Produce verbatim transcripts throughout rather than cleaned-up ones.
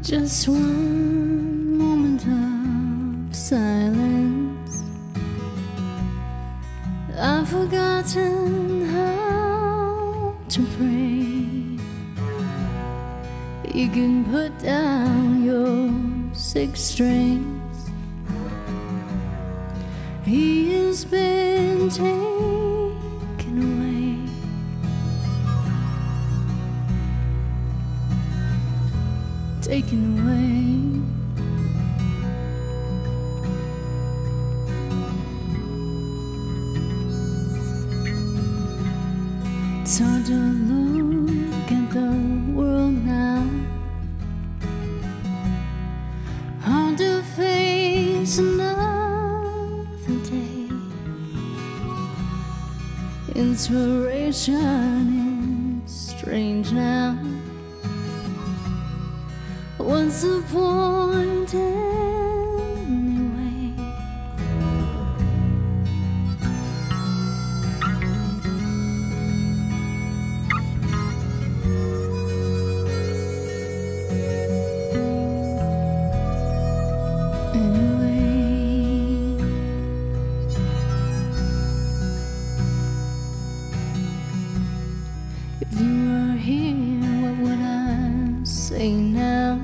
Just one moment of silence. I've forgotten how to pray. You can put down your six strings. He has been taken away. Taken away. It's hard to look at the world now, hard to face another day. Inspiration is strange now. What's the point anyway? Anyway, if you were here, what would I say now?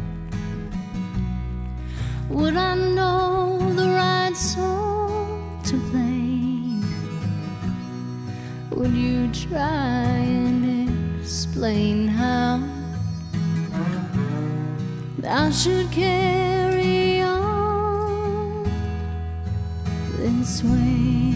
Would I know the right song to play? Would you try and explain how I should carry on this way?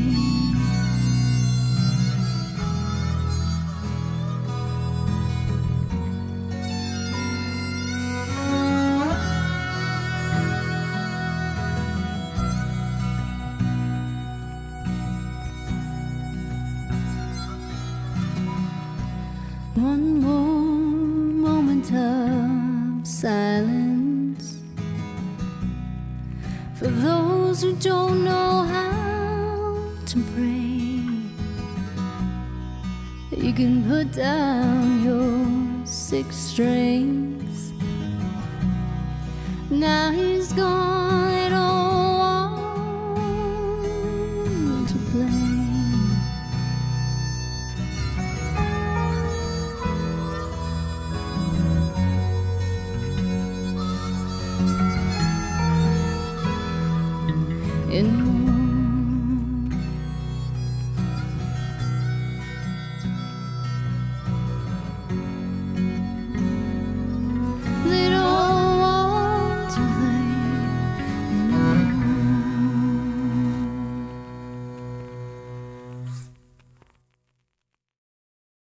One more moment of silence for those who don't know how to pray. You can put down your six strings. Now he's gone.